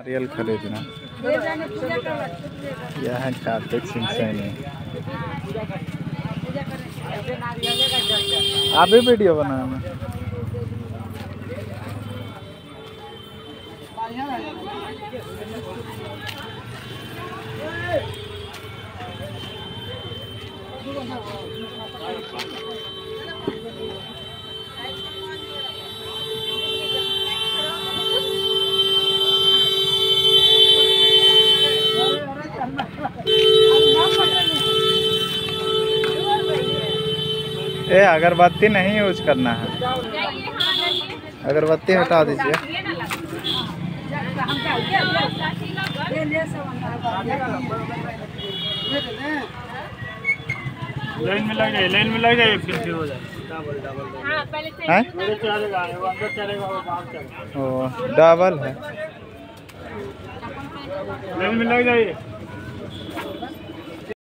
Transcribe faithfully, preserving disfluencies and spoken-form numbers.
नारियल खरीदना। यह है कार्तिक सिंह सैनी। आप भी वीडियो बनाना। ए अगरबत्ती नहीं यूज करना है, अगरबत्ती हटा दीजिए। लाइन में लग जाए, लाइन में लग जाए, फिर फिर हो जाए। डबल डबल हां पहले से चलेगा, वो अंदर चलेगा, वो बाहर चलेगा। ओ डबल है। लाइन में लग जाइए।